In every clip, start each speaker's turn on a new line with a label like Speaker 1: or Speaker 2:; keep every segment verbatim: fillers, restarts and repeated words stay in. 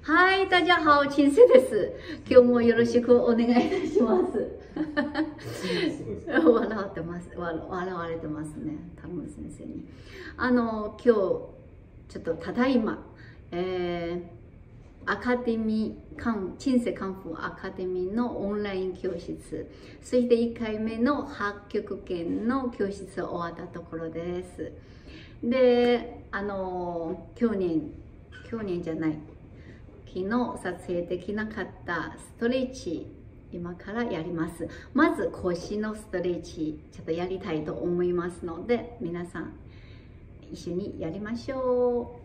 Speaker 1: はい、大家好、陳生です。今日もよろしくお願いいたします。笑ってます。笑われてますね、タム先生に。あの、今日、ちょっとただいま、えー、アカデミー、陳生カンフーアカデミーのオンライン教室、そしていっかいめの八極拳の教室終わったところです。で、あの、去年、去年じゃない、昨日撮影できなかったストレッチ、今からやります。まず腰のストレッチ、ちょっとやりたいと思いますので、皆さん一緒にやりましょ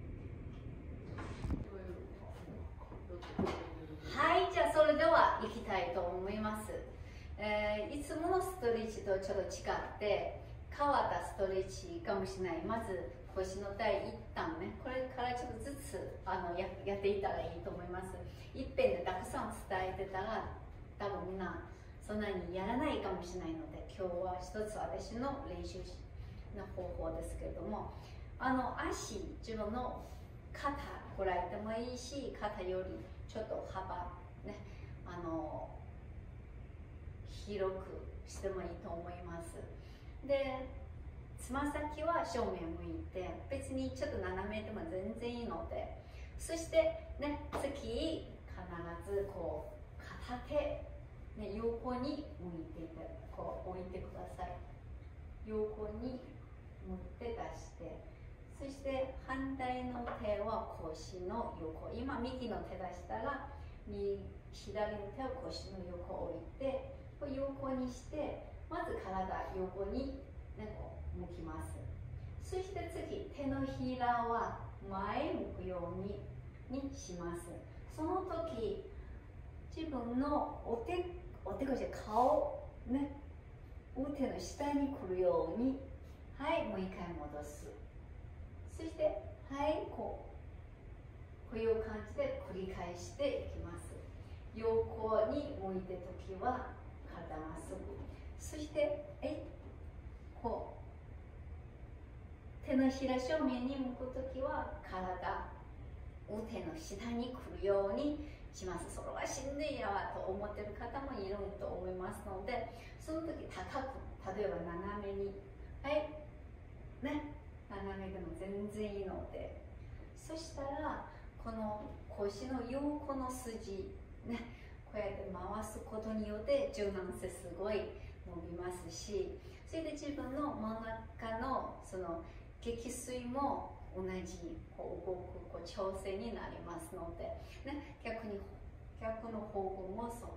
Speaker 1: う。はい、じゃあそれでは行きたいと思います。えー、いつものストレッチとちょっと違って変わったストレッチかもしれない。まず腰の第一弾ね、これからちょっとずつあの や, やっていったらいいと思います。いっぺんでたくさん伝えてたら多分みんなそんなにやらないかもしれないので、今日は一つ私の練習の方法ですけれども、あの足、自分の肩ぐらいでもいいし、肩よりちょっと幅ね、あの広くしてもいいと思います。で、つま先は正面向いて、別にちょっと斜めでも全然いいので、そしてね、次必ずこう片手、ね、横に向いていて、こう置いてください。横に向って出して、そして反対の手は腰の横、今右の手出したら右左の手を腰の横置いて、こう横にして、まず体横に、ね、こう向きます。そして次、手のひらは前向くようににします。その時、自分のお手、お手こし顔、ね、腕の下に来るように、はい、もう一回戻す。そして、はい、こう、こういう感じで繰り返していきます。横に向いてる時は体まっすぐ。そして、え、こう、手のひら正面に向くときは体、腕の下に来るようにします。それはしんどいやわと思っている方もいると思いますので、その時高く、例えば斜めに、はい、ね、斜めでも全然いいので、そしたら、この腰の横の筋、ね、こうやって回すことによって柔軟性すごい伸びますし、それで自分の真ん中のその激水も同じこう動くこう調整になりますので、ね、逆に逆の方向もそう、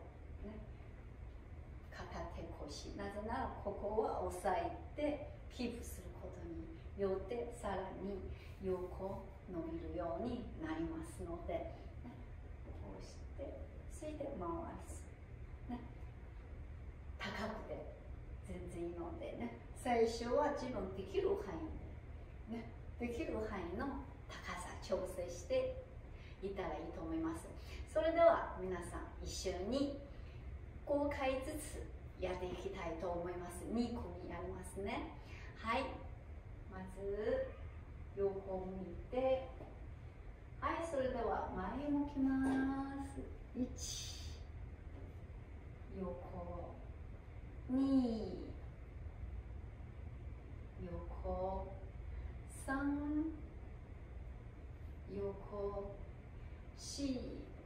Speaker 1: ね、片手腰、なぜならここは押さえてキープすることによってさらに横伸びるようになりますので、ね、こうしてそれで回す、ね、高くて全然いいのでね、最初は自分できる範囲で、ね、できる範囲の高さ調整していったらいいと思います。それでは皆さん一緒にごかいずつやっていきたいと思います。に組やりますね。はい、まず横向いて、はい、それでは前向きます。いち、横、に、横、さん、横、よん、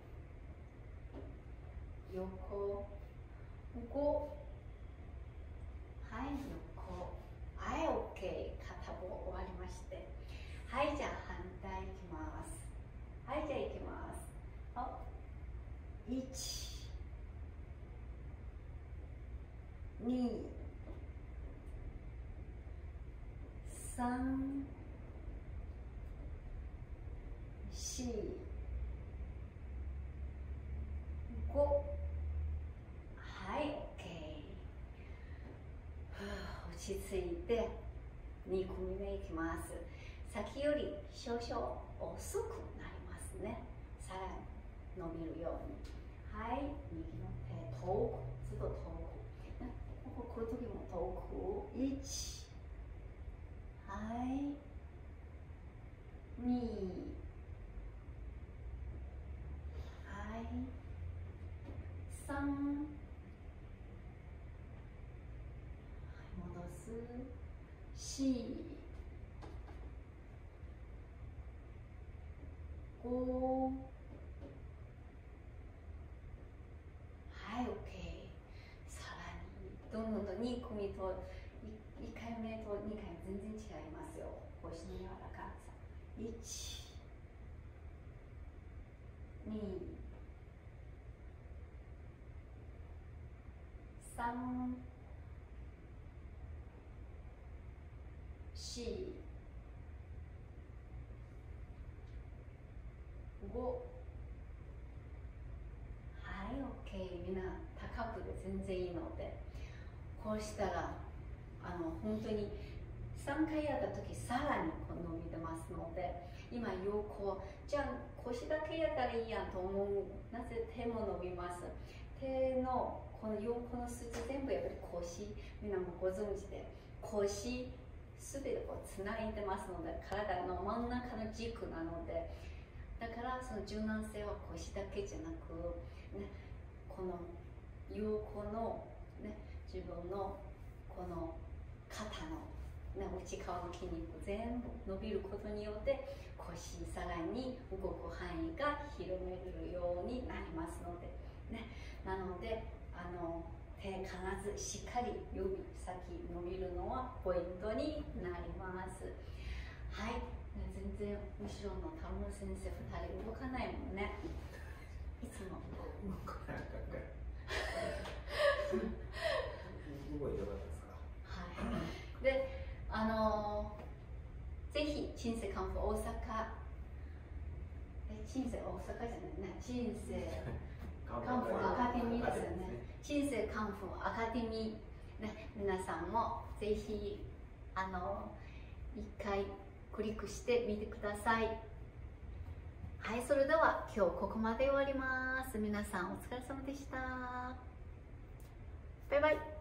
Speaker 1: 横、ご、はい、横、はい、OK、片方終わりまして、はい、じゃあ反対いきます。はい、じゃあいきます。あ、いち、に、さん、し、ご、はい、OK。落ち着いてに組目いきます。先より少々遅くなりますね。さらに伸びるように。はい、右の手遠く、ずっと遠く。ここ来るときも遠く。いち、はい、に、 さん、はい、戻す、よん、ご、はい、OK。さらにどんどんどんに組といっかいめとにかいめ全然違いますよ。腰の柔らかさ。いち、に、さん、し、ご、はい、OK。みんな高くで全然いいので、こうしたらあの本当にさんかいやった時さらにこう伸びてますので、今横じゃあ腰だけやったらいいやんと思う。なぜ手も伸びます。手のこの横の筋全部やっぱり腰、みんなもご存知で、腰すべてこうつないでますので、体の真ん中の軸なので、だからその柔軟性は腰だけじゃなく、ね、この横の、ね、自分のこの肩の、ね、内側の筋肉全部伸びることによって腰さらに動く範囲が広めるようになりますので、ね、なのであの手必ずしっかり指先伸びるのはポイントになります。はい、全然後ろの田村先生ふたり動かないもんね。いつも
Speaker 2: 動かないかった動いてよかったですか。
Speaker 1: はい。で、あのぜひ人生カンフー大阪、え人生大阪じゃないね、人生カンフーアカデミーですよね。人生カンフーアカデミーね、皆さんもぜひあの一回クリックしてみてください。はい、それでは今日ここまで終わります。皆さんお疲れ様でした。バイバイ。